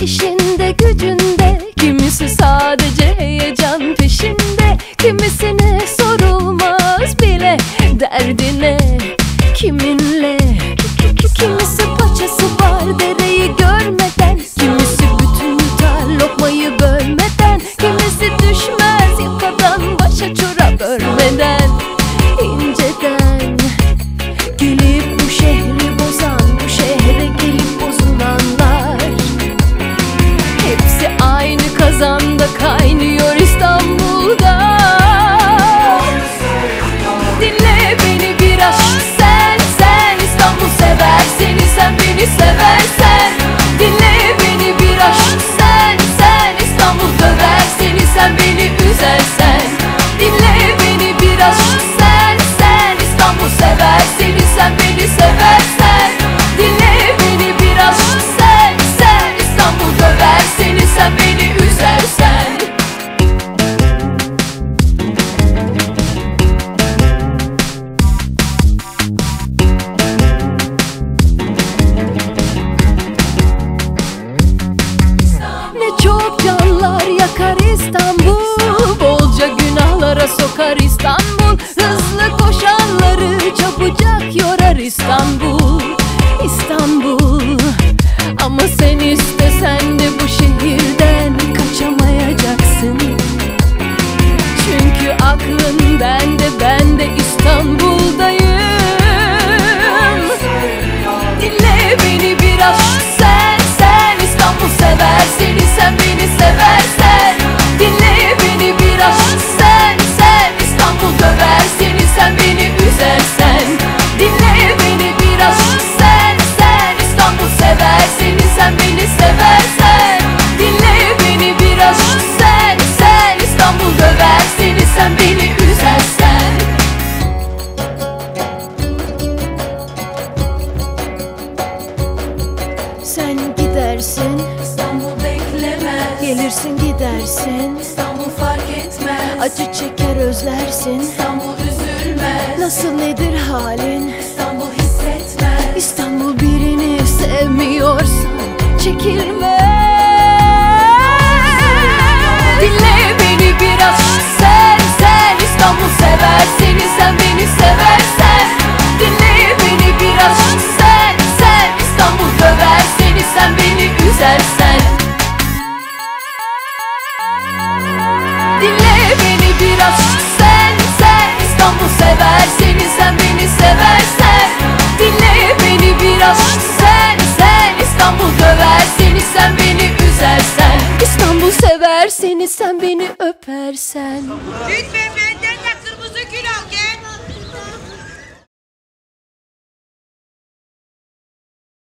işinde gücünde, kimisi sadece heyecan peşinde, kimisine sorulmaz bile derdine kiminle. Kimisi paçası var dereyi görmeden, kimisi bütün yutar lokmayı bölmeden, kimisi düşmez yakadan başa çorap örmeden. İnceden gelip bu şehri bozan, bu şehre gelip bozulanlar, hepsi aynı kazanda kaynıyor İstanbul'da. Dinle beni biraz, sen İstanbul sever seni, sen beni seversen. Dinle beni biraz, sen İstanbul döver seni, sen beni üzersen. Dinle beni biraz, sen İstanbul sever seni, sen beni seversen. Dinle beni biraz, sen İstanbul döver seni, sen beni üzersen. Ne çok canlar yakar İstanbul, bolca günahlara sokar İstanbul. Hızlı koşanları çabucak yorar İstanbul, İstanbul. Ama sen istesen de bu şehirden kaçamayacaksın. Çünkü aklın bende, ben de İstanbul'dayım. Dinle beni biraz, sen İstanbul sever seni, sen beni seversen. Dinle beni biraz, sen İstanbul döver seni, sen beni üzersen. Dinle beni biraz, sen İstanbul sever seni, sen beni seversen. Dinle beni biraz, sen İstanbul döver seni, sen beni üzersen. Sen gidersin, İstanbul beklemez. gelirsin gidersin. İstanbul fark etmez. Acı çeker özlersin. İstanbul üzülmez. Nasıl nedir halin? İstanbul hissetmez. İstanbul birini sevmiyorsan çekilme. Dinle beni biraz, sen İstanbul sever seni, sen beni seversen. Dinle beni biraz, sen İstanbul döver seni, sen beni üzersen. Dinle beni biraz, sen İstanbul sever seni, sen beni seversen. Dinle beni biraz, sen İstanbul döver seni, sen beni üzersen. İstanbul sever seni, sen beni öpersen. Lütfen benden de kırmızı gül al gel.